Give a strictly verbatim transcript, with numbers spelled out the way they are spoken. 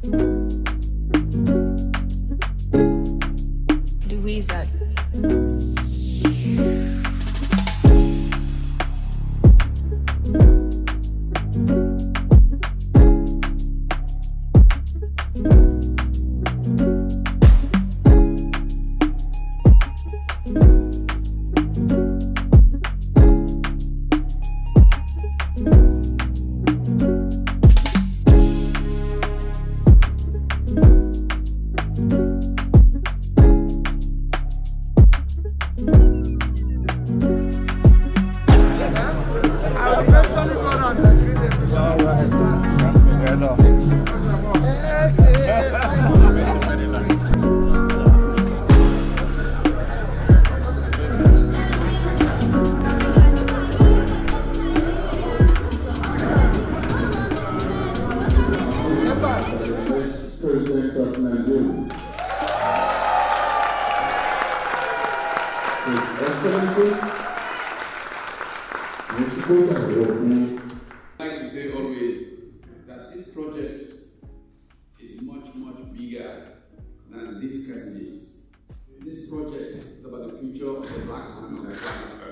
The wizard. President of Nigeria, His Excellency, Mister President. I like to say always that this project is much, much bigger than this candidate. This project is about the future of the black man of the planet.